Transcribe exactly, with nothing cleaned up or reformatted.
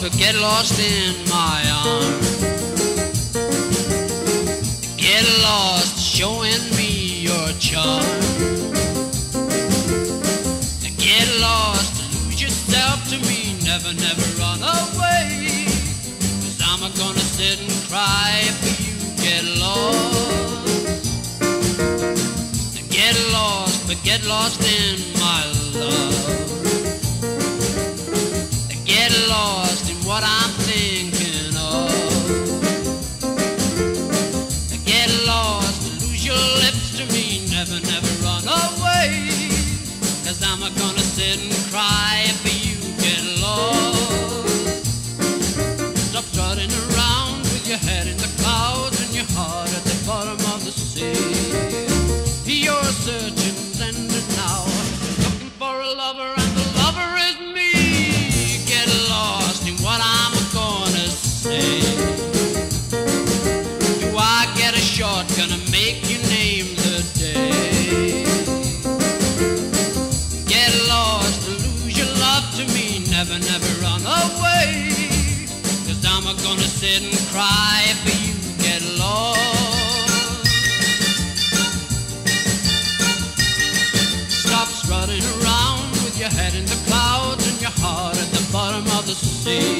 but get lost in my arms. Get lost showing me your charm. Get lost, lose yourself to me, never, never run away. Cause I'm gonna sit and cry if you get lost. Get lost, but get lost in my love. Get lost in what I'm thinking of. Get lost, lose your lips to me, never, never run away. Cause I'm gonna sit and cry if you get lost. Stop strutting around with your head in the clouds and your heart at the bottom of the sea. Your searching's ended now, looking for a lover and the lover is me. Get lost in what I'm gonna say. Do I get a shotgun and make you name the day? Get lost, lose your love to me, never, never run away. Cause I'm gonna sit and cry if you get lost. Stop strutting around with your head in the clouds and your heart at the bottom of the sea.